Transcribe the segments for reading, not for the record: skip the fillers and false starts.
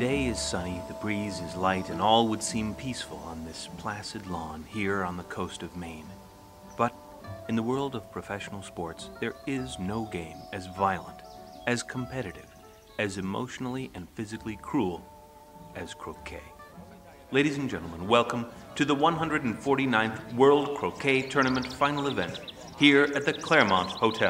day is sunny, the breeze is light, and all would seem peaceful on this placid lawn here on the coast of Maine. But in the world of professional sports, there is no game as violent, as competitive, as emotionally and physically cruel as croquet. Ladies and gentlemen, welcome to the 149th World Croquet Tournament final event here at the Claremont Hotel.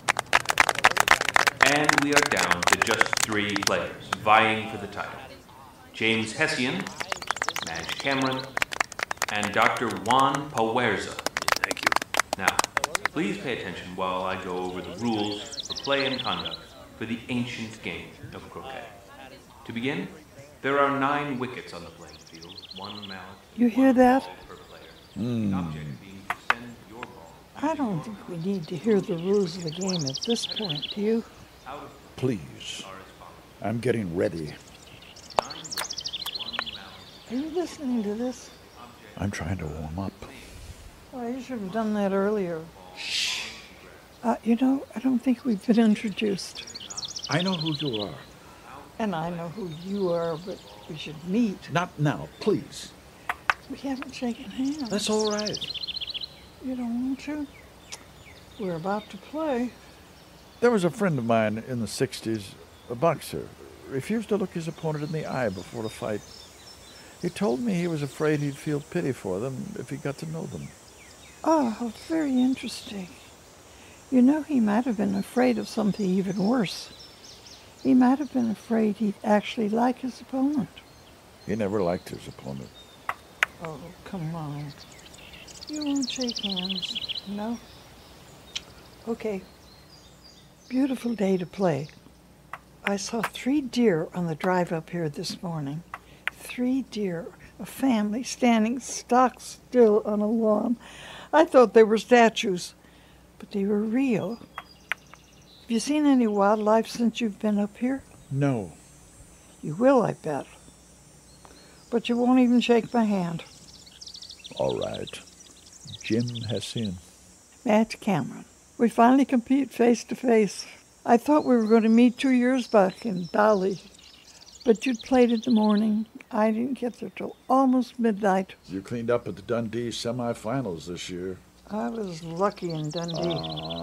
And we are down to just 3 players vying for the title. James Hessian, Madge Cameron, and Dr. Juan Puerza. Thank you. Now, please pay attention while I go over the rules for play and conduct for the ancient game of croquet. To begin, there are 9 wickets on the playing field, 1 mallet. You hear that? Per player. The object being to send your ball. I don't think we need to hear the rules of the game at this point, do you? Please. I'm getting ready. Are you listening to this? I'm trying to warm up. Oh, you should have done that earlier. Shh. I don't think we've been introduced. I know who you are. And I know who you are, but we should meet. Not now, please. We haven't shaken hands. That's all right. You don't want to? We're about to play. There was a friend of mine in the 60s, a boxer, refused to look his opponent in the eye before a fight. He told me he was afraid he'd feel pity for them if he got to know them. Oh, very interesting. You know, he might have been afraid of something even worse. He might have been afraid he'd actually like his opponent. He never liked his opponent. Oh, come on. You won't shake hands, no? Okay. Beautiful day to play. I saw 3 deer on the drive up here this morning. 3 deer, a family standing stock still on a lawn. I thought they were statues, but they were real. Have you seen any wildlife since you've been up here? No. You will, I bet. But you won't even shake my hand. All right. Jim Hessian. Madge Cameron. We finally compete face to face. I thought we were going to meet 2 years back in Bali, but you'd played in the morning. I didn't get there till almost midnight. You cleaned up at the Dundee semifinals this year. I was lucky in Dundee.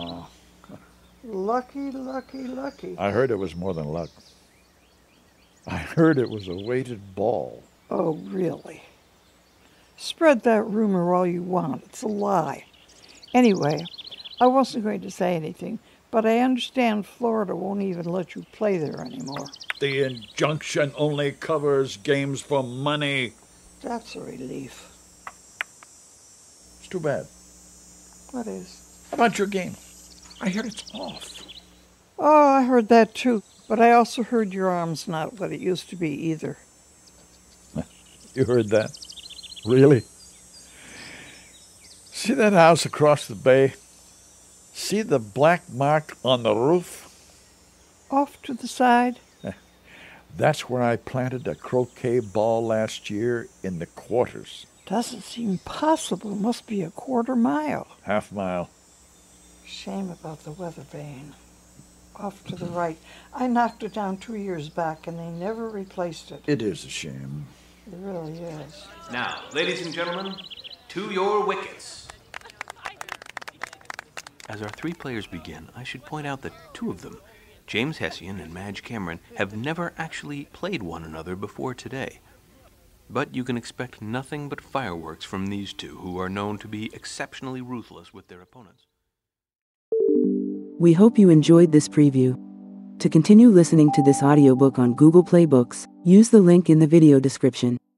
Lucky, lucky, lucky. I heard it was more than luck. I heard it was a weighted ball. Oh, really? Spread that rumor all you want. It's a lie. Anyway, I wasn't going to say anything, but I understand Florida won't even let you play there anymore. The injunction only covers games for money. That's a relief. It's too bad. What is? How about your game? I hear it's off. Oh, I heard that too, but I also heard your arm's not what it used to be either. You heard that? Really? See that house across the bay? See the black mark on the roof? Off to the side? That's where I planted a croquet ball last year in the quarters. Doesn't seem possible. It must be a quarter mile. Half mile. Shame about the weather vane. Off to the right. I knocked it down 2 years back, and they never replaced it. It is a shame. It really is. Now, ladies and gentlemen, to your wickets. As our 3 players begin, I should point out that 2 of them, James Hessian and Madge Cameron, have never actually played one another before today. But you can expect nothing but fireworks from these 2, who are known to be exceptionally ruthless with their opponents. We hope you enjoyed this preview. To continue listening to this audiobook on Google Play Books, use the link in the video description.